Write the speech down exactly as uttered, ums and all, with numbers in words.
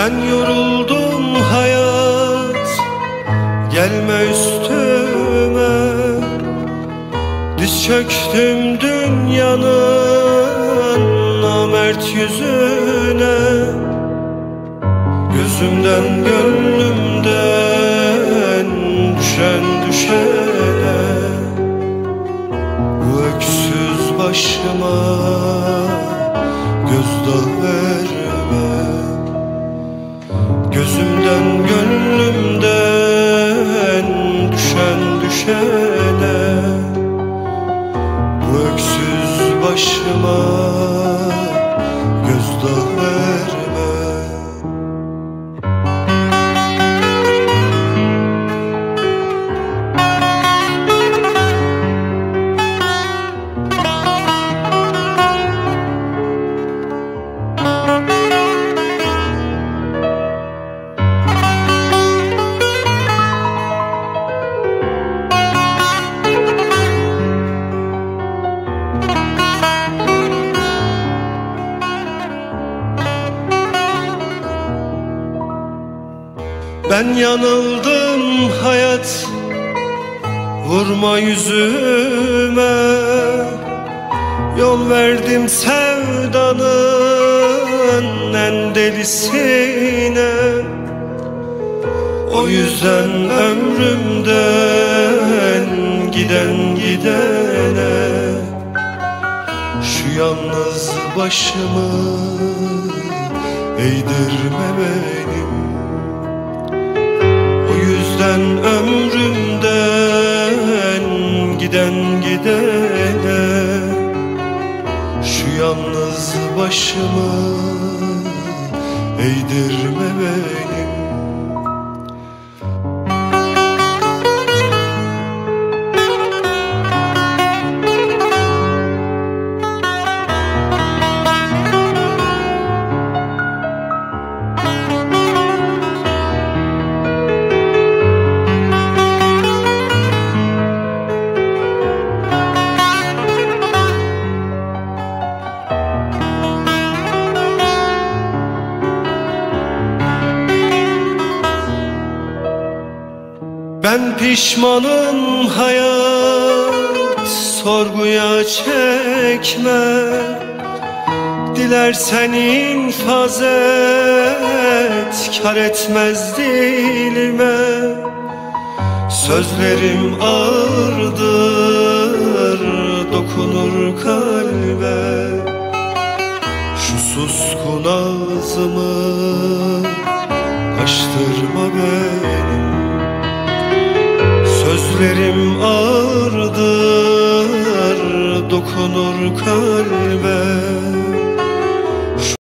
Ben yoruldum hayat, gelme üstüme. Diz çöktüm dünyanın namert yüzüne. Gözümden gönlümden düşen düşene. Bu öksüz başıma gözdağı verme. Gözümden gönlümden düşen düşene. Bu öksüz başıma gözdağı verme. Ben yanıldım hayat, vurma yüzüme. Yol verdim sevdanın en delisine. O yüzden ömrümden giden gidene. Şu yalnız başımı eğdirme benim. O yüzden ömrümden giden gidene. Şu yalnız başımı eğdirme benim. Ben pişmanım hayat, sorguya çekme. Dilersen infaz et, kar etmez dilime. Sözlerim ağırdır, dokunur kalbe. Şu suskun ağzımı açtırma benim. Sözlerim ağırdır, dokunur kalbe.